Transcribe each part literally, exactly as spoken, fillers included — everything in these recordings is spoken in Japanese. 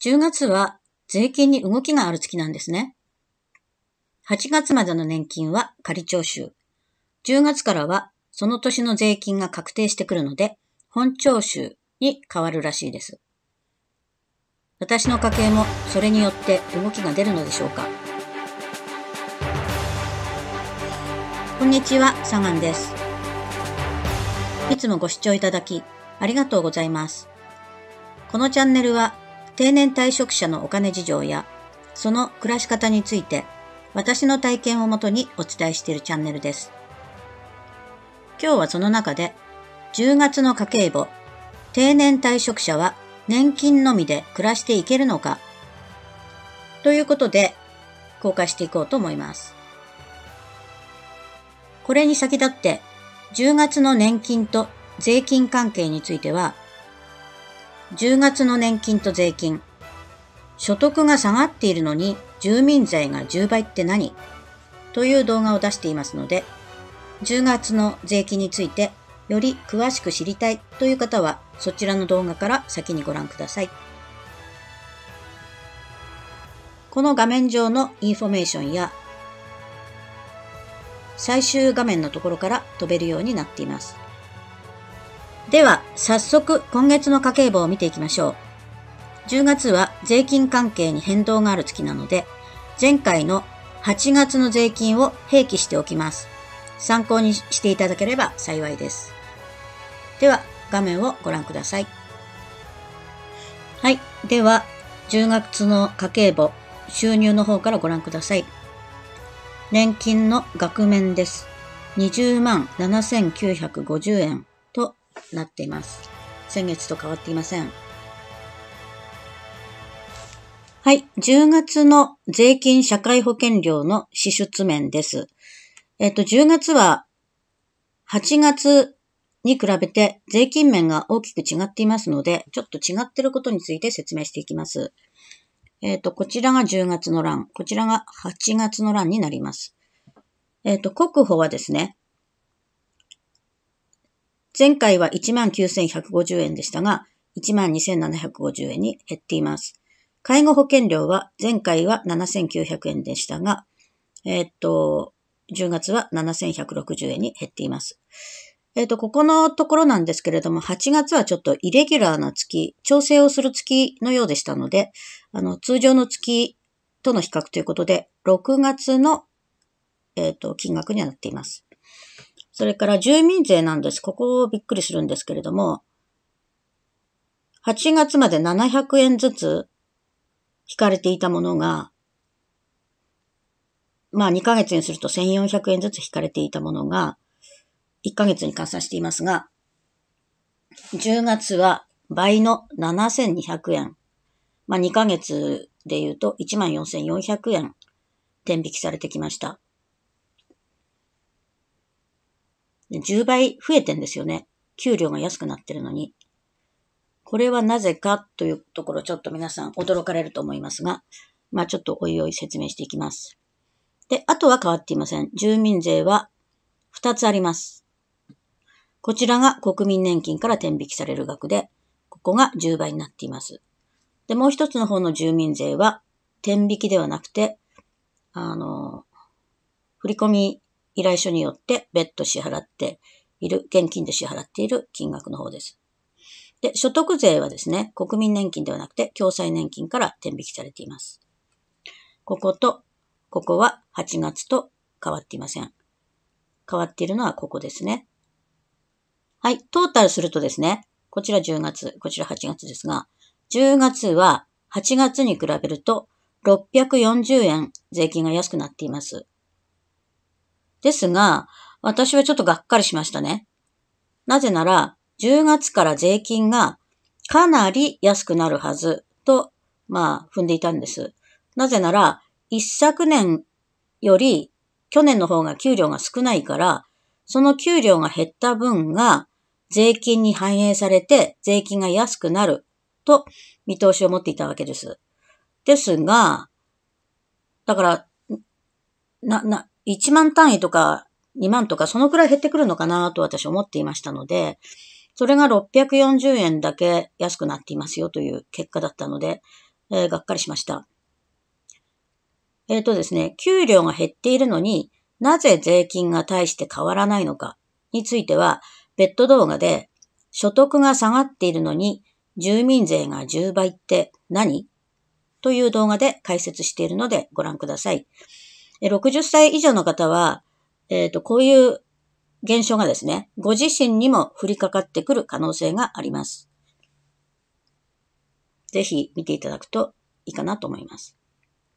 じゅうがつは税金に動きがある月なんですね。はちがつまでの年金は仮徴収。じゅうがつからはその年の税金が確定してくるので、本徴収に変わるらしいです。私の家計もそれによって動きが出るのでしょうか。こんにちは、サガンです。いつもご視聴いただきありがとうございます。このチャンネルは定年退職者のお金事情やその暮らし方について私の体験をもとにお伝えしているチャンネルです。今日はその中でじゅうがつの家計簿、定年退職者は年金のみで暮らしていけるのかということで公開していこうと思います。これに先立ってじゅうがつの年金と税金関係については、じゅうがつの年金と税金、所得が下がっているのに住民税がじゅうばいって何？という動画を出していますので、じゅうがつの税金についてより詳しく知りたいという方はそちらの動画から先にご覧ください。この画面上のインフォメーションや最終画面のところから飛べるようになっています。では、早速今月の家計簿を見ていきましょう。じゅうがつは税金関係に変動がある月なので、前回のはちがつの税金を併記しておきます。参考にしていただければ幸いです。では、画面をご覧ください。はい。では、じゅうがつの家計簿、収入の方からご覧ください。年金の額面です。にじゅうまんななせんきゅうひゃくごじゅうえんとなっています。先月と変わっていません。はい。じゅうがつの税金社会保険料の支出面です。えっと、じゅうがつははちがつに比べて税金面が大きく違っていますので、ちょっと違っていることについて説明していきます。えっと、こちらがじゅうがつの欄、こちらがはちがつの欄になります。えっと、国保はですね、前回はいちまんきゅうせんひゃくごじゅうえんでしたが、いちまんにせんななひゃくごじゅうえんに減っています。介護保険料は前回はななせんきゅうひゃくえんでしたが、えっと、じゅうがつはななせんひゃくろくじゅうえんに減っています。えっと、ここのところなんですけれども、はちがつはちょっとイレギュラーな月、調整をする月のようでしたので、あの、通常の月との比較ということで、ろくがつの、えっと、金額にはなっています。それから住民税なんです。ここびっくりするんですけれども、はちがつまでななひゃくえんずつ引かれていたものが、まあにかげつにするとせんよんひゃくえんずつ引かれていたものが、いっかげつに換算していますが、じゅうがつは倍のななせんにひゃくえん。まあにかげつで言うといちまんよんせんよんひゃくえん転引きされてきました。じゅうばい増えてんですよね。給料が安くなってるのに。これはなぜかというところちょっと皆さん驚かれると思いますが、まあちょっとおいおい説明していきます。で、あとは変わっていません。住民税はふたつあります。こちらが国民年金から転引きされる額で、ここがじゅうばいになっています。で、もう一つの方の住民税は転引きではなくて、あの、振込依頼書によって別途支払っている、現金で支払っている金額の方です。で、所得税はですね、国民年金ではなくて、共済年金から転引きされています。ここと、ここははちがつと変わっていません。変わっているのはここですね。はい、トータルするとですね、こちらじゅうがつ、こちらはちがつですが、じゅうがつははちがつに比べるとろっぴゃくよんじゅうえん税金が安くなっています。ですが、私はちょっとがっかりしましたね。なぜなら、じゅうがつから税金がかなり安くなるはずと、まあ、踏んでいたんです。なぜなら、一昨年より去年の方が給料が少ないから、その給料が減った分が税金に反映されて税金が安くなると見通しを持っていたわけです。ですが、だから、な、な、いちまん単位とかにまんとかそのくらい減ってくるのかなと私は思っていましたので、それがろっぴゃくよんじゅうえんだけ安くなっていますよという結果だったので、 えー、がっかりしました。えっとですね、給料が減っているのになぜ税金が大して変わらないのかについては別途動画で所得が下がっているのに住民税がじゅうばいって何？という動画で解説しているのでご覧ください。ろくじゅっさい以上の方は、えっと、こういう現象がですね、ご自身にも降りかかってくる可能性があります。ぜひ見ていただくといいかなと思います。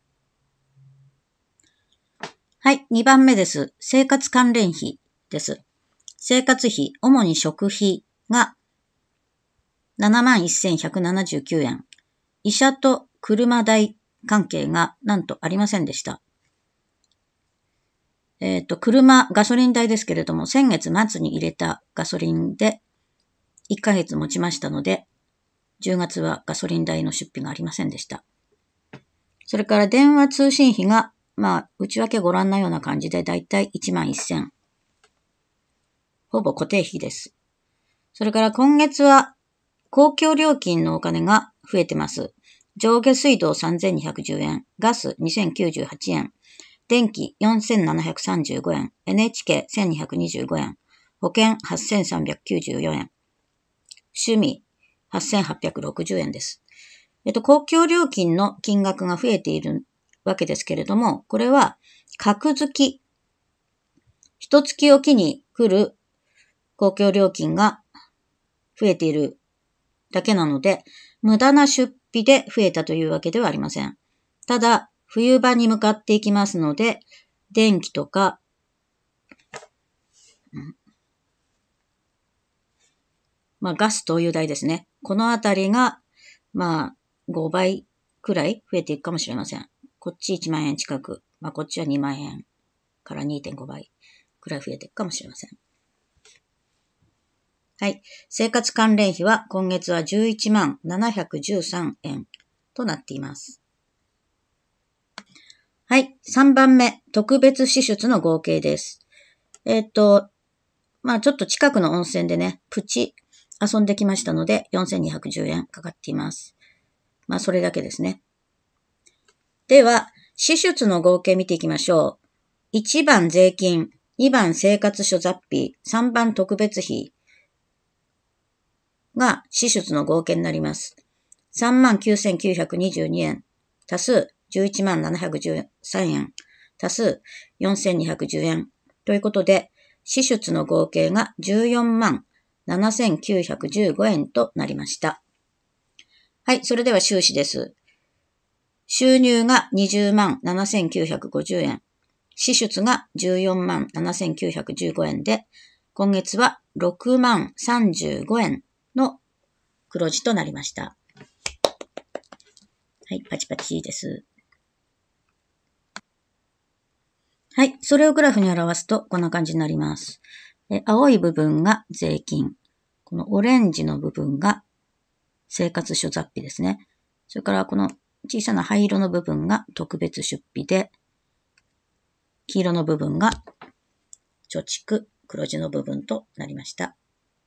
はい、にばんめです。生活関連費です。生活費、主に食費が ななまんせんひゃくななじゅうきゅうえん。医者と車代関係がなんとありませんでした。えっと、車、ガソリン代ですけれども、先月末に入れたガソリンでいっかげつ持ちましたので、じゅうがつはガソリン代の出費がありませんでした。それから電話通信費が、まあ、内訳ご覧のような感じでだいたいいちまんせん。ほぼ固定費です。それから今月は公共料金のお金が増えてます。上下水道さんぜんにひゃくじゅうえん、ガスにせんきゅうじゅうはちえん、電気よんせんななひゃくさんじゅうごえん、エヌエイチケーせんにひゃくにじゅうごえん、保険はっせんさんびゃくきゅうじゅうよえん、趣味はっせんはっぴゃくろくじゅうえんです。えっと、公共料金の金額が増えているわけですけれども、これは、格付き、一月おきに来る公共料金が増えているだけなので、無駄な出費で増えたというわけではありません。ただ、冬場に向かっていきますので、電気とか、まあ、ガス灯油代ですね。このあたりが、まあ、ごばいくらい増えていくかもしれません。こっちいちまんえん近く、まあ、こっちはにまんえんから にてんごばいくらい増えていくかもしれません。はい。生活関連費は今月はじゅういちまんななひゃくじゅうさんえんとなっています。はい。さんばんめ、特別支出の合計です。えっと、まあちょっと近くの温泉でね、プチ遊んできましたので、よんせんにひゃくじゅうえんかかっています。まあそれだけですね。では、支出の合計見ていきましょう。いちばん税金、にばん生活諸雑費、さんばん特別費が支出の合計になります。さんまんきゅうせんきゅうひゃくにじゅうにえん、足すじゅういちまんななひゃくじゅうさんえん、足すよんせんにひゃくじゅうえんということで、支出の合計がじゅうよんまんななせんきゅうひゃくじゅうごえんとなりました。はい、それでは収支です。収入がにじゅうまんななせんきゅうひゃくごじゅうえん、支出がじゅうよんまんななせんきゅうひゃくじゅうごえんで、今月はろくまんさんじゅうごえんの黒字となりました。はい、パチパチです。はい、それをグラフに表すとこんな感じになります。え青い部分が税金。このオレンジの部分が生活諸雑費ですね。それからこの小さな灰色の部分が特別出費で、黄色の部分が貯蓄、黒字の部分となりました。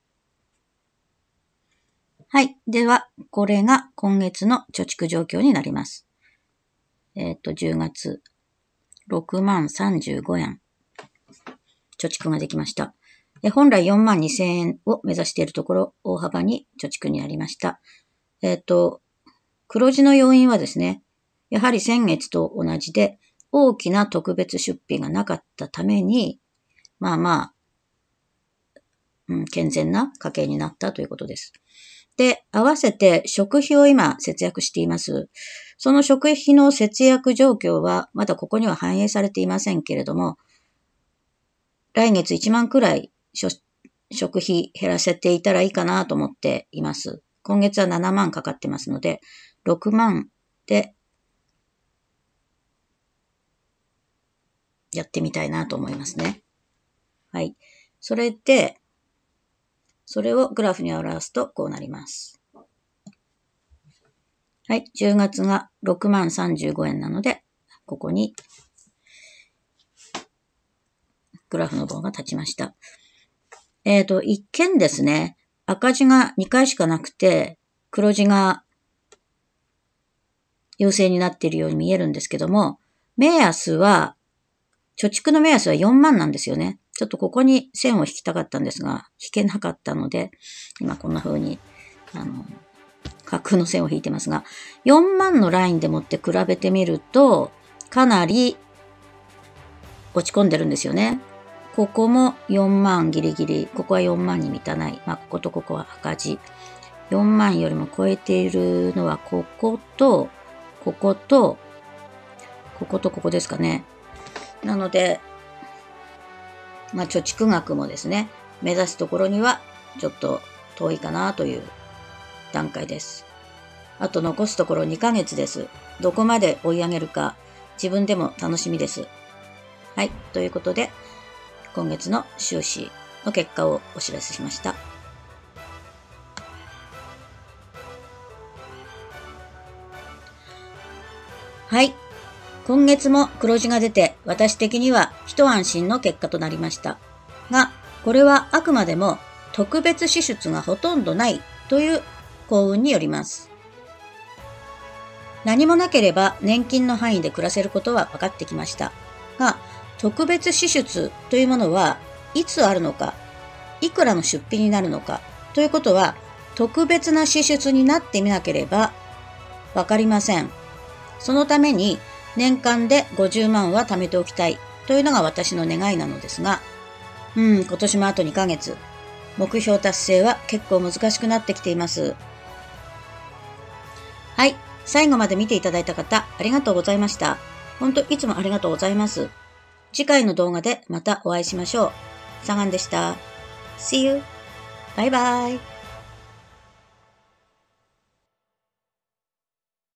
はい。では、これが今月の貯蓄状況になります。えっと、じゅうがつ、ろくまんさんじゅうごえん、貯蓄ができました。本来よんまんにせんえんを目指しているところ、大幅に貯蓄になりました。えっと、黒字の要因はですね、やはり先月と同じで、大きな特別出費がなかったために、まあまあ、うん、健全な家計になったということです。で、合わせて食費を今節約しています。その食費の節約状況はまだここには反映されていませんけれども、来月いちまんくらい食費減らせていたらいいかなと思っています。今月はななまんかかってますので、ろくまんでやってみたいなと思いますね。はい。それで、それをグラフに表すとこうなります。はい。じゅうがつがろくまんさんじゅうごえんなので、ここにグラフの棒が立ちました。えっと、一見ですね、赤字がにかいしかなくて、黒字が陽性になっているように見えるんですけども、目安は、貯蓄の目安はよんまんなんですよね。ちょっとここに線を引きたかったんですが、引けなかったので、今こんな風に、あの、架空の線を引いてますが、よんまんのラインでもって比べてみると、かなり落ち込んでるんですよね。ここもよんまんギリギリ、ここはよんまんに満たない。まあ、こことここは赤字。よんまんよりも超えているのは、ここと、ここと、こことここですかね。なので、まあ、貯蓄額もですね、目指すところにはちょっと遠いかなという段階です。あと残すところにかげつです。どこまで追い上げるか、自分でも楽しみです。はい。ということで、今月の収支の結果をお知らせしました。はい。今月も黒字が出て、私的には一安心の結果となりました。が、これはあくまでも特別支出がほとんどないという幸運によります。何もなければ年金の範囲で暮らせることは分かってきました。が、特別支出というものはいつあるのか、いくらの出費になるのかということは特別な支出になってみなければ分かりません。そのために年間でごじゅうまんは貯めておきたいというのが私の願いなのですが、うん、今年もあとにかげつ。目標達成は結構難しくなってきています。はい。最後まで見ていただいた方、ありがとうございました。本当いつもありがとうございます。次回の動画でまたお会いしましょう。サガンでした。See you! バイバイ